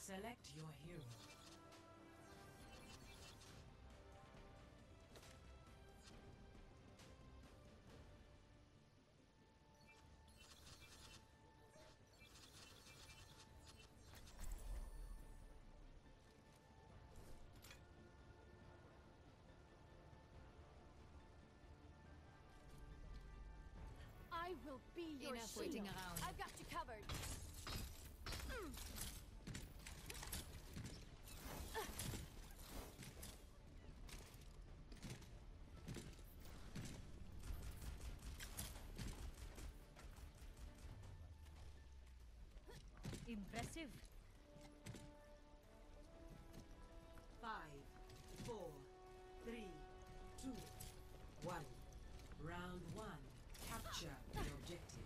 Select your hero. I will be your Enough shield. waiting around. I've got you covered. Impressive. 5, 4, 3, 2, 1. Round 1. Capture the objective.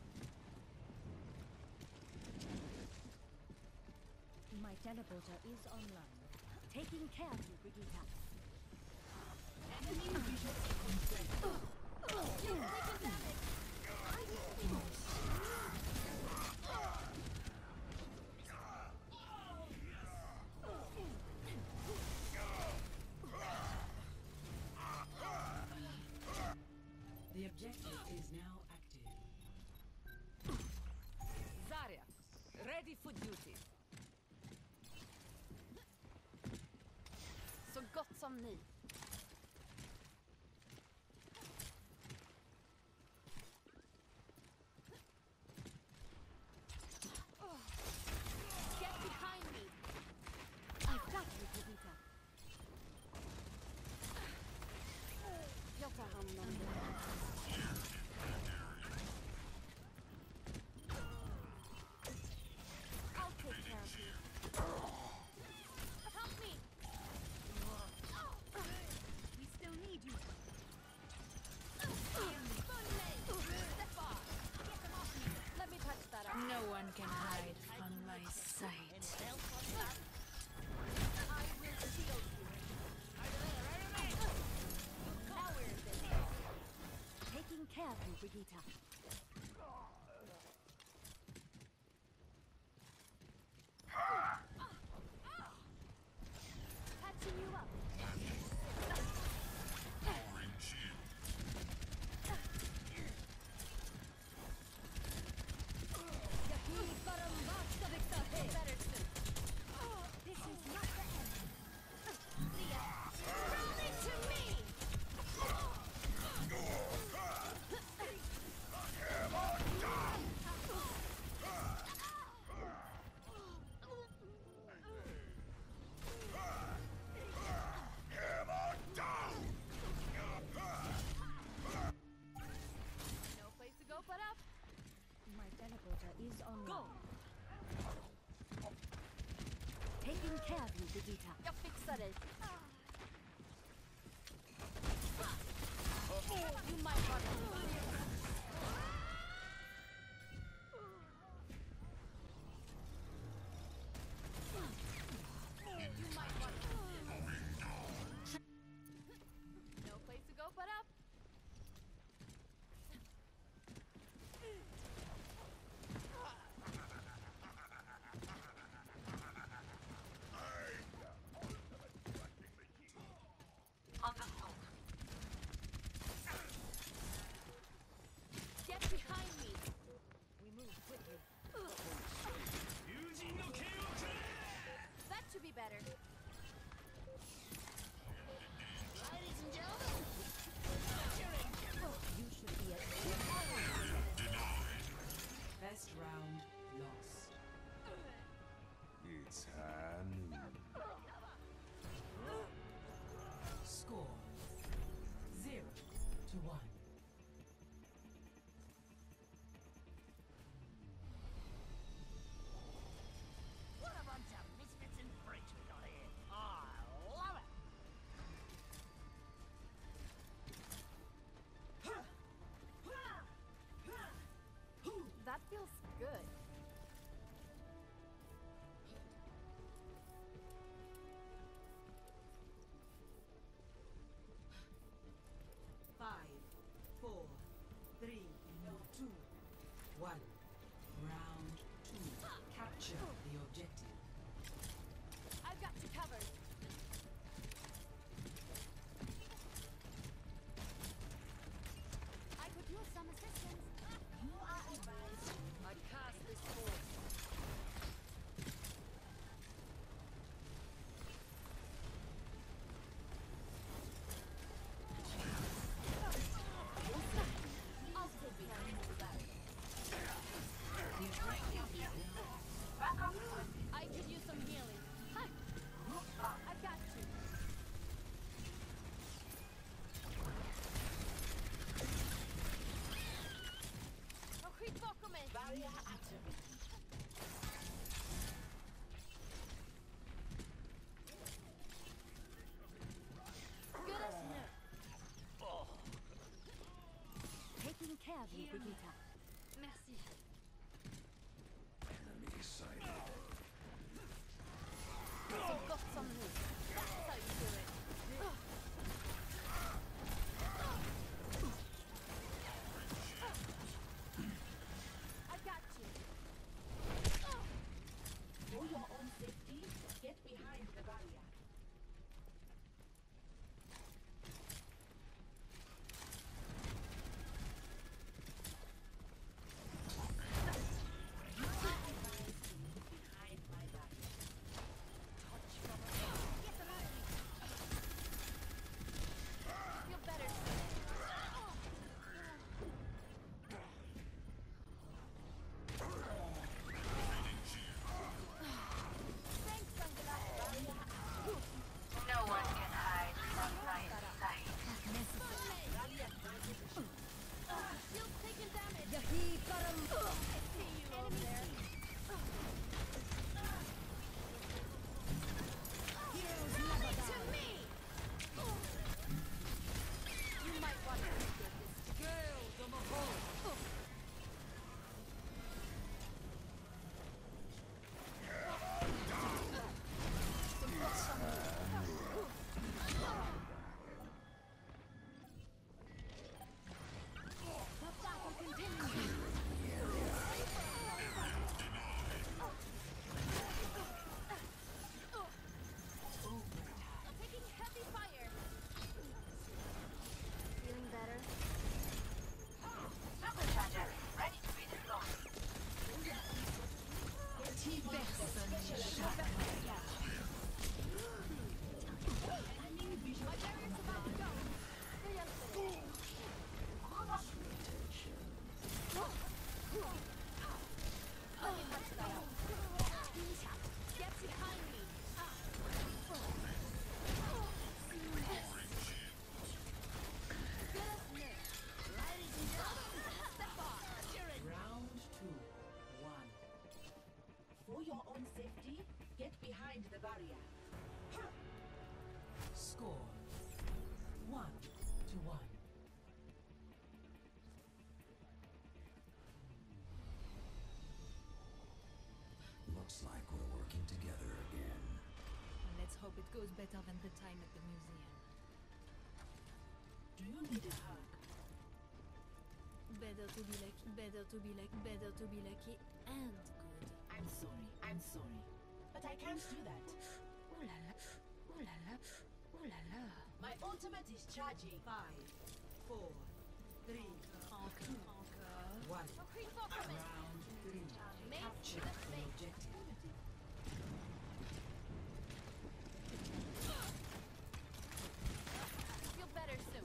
My teleporter is online. Taking care of you, Brigitte. Enemy visual The objective is now active. Zarya, ready for duty. Så gott som ny. Get behind me. I've got you, Brigitte. Jag tar hand om det. I'll take care of you. Help me! We still need you. Let me touch that up. No one can hide from my sight. I will shield you. Now we're in this. Taking care of you, Brigitte. Patching you up. Powering shield. Better soon. This is not the end. Leah, run into me! No place to go but up. My teleporter is on. Go! Taking care of you, Brigitte. Jag fixar dig. You might want to. You might want to. No place to go but up. Get behind me. We move quickly. That should be better. Ladies and gentlemen, you should be at Best round lost. It's high noon. Score 0-1. What a bunch of misfits and freaks we got here. I love it. That feels good. Five, 4, 3, 2, 1. Round 2. Capture the objective. me! Barrier activated. Good as new. Taking care of you, Brigitte. Merci. Enemy sighted. Some guts on me. That's how you do it. I got you. For your own safety, get behind the barrier. Behind my barrier. Feel better soon. Thanks, Sunglass. No one can hide from my sight. Shield taking damage. I see you over there. Rally to me. You might want to figure this. Gale from above. The battle continues. Taking heavy fire. Feeling better? Supercharger, ready to be deployed. My barrier's about to go. Stay up there. Let me touch that out. Get behind me. Good as new. Ladies and gentlemen, step on. Round 2. 1. For your own safety, get behind the barrier. Score 1-1. Looks like we're working together again. Let's hope it goes better than the time at the museum. Do you need a hug? Better to be lucky, better to be lucky, better to be lucky and good. I'm sorry. But I can't do that. Ooh la la, ooh la la, ooh la la. My ultimate is charging. 5, 4, 3, Encore, encore. 1. No creep up from it. Round 3. Mace Capture to the the face. objective. Feel better soon.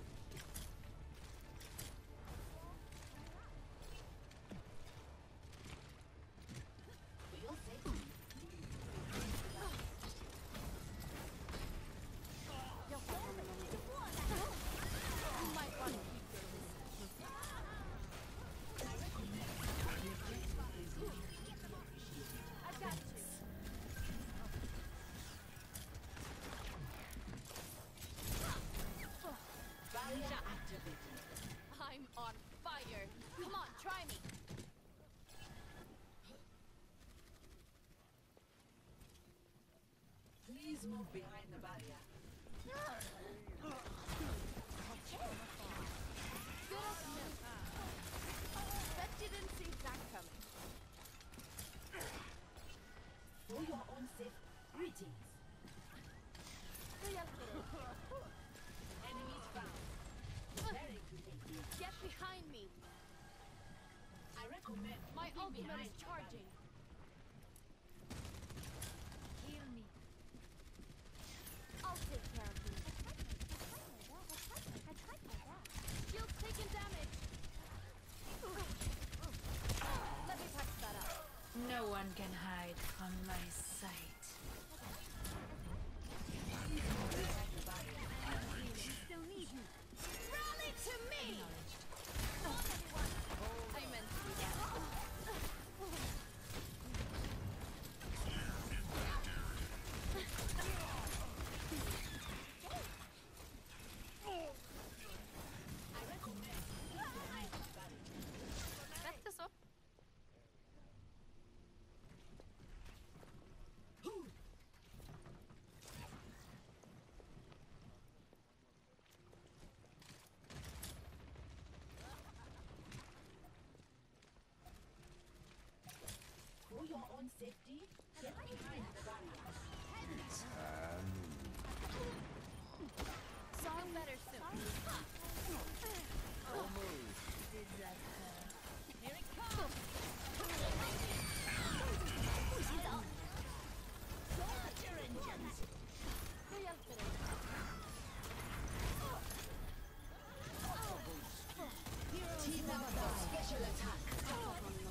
For your safety. You might want to keep your distance. I got you. Barrier activated. I'm on fire. Come on, try me. Please move behind the barrier. Good as new. Bet you didn't see that coming. For your own safety. Greetings. Enemies found. Very good idea. Get behind me. I recommend My moving ultimate behind is the charging. Heal me. I'll take care of you. Shield taking damage. Let me patch that up. No one can hide from my sight. We still need you. Rally to me! I meant to do that. Song better soon. Here it comes. 不许走。Start your engines. Hurry up, Peter. Team member special attack.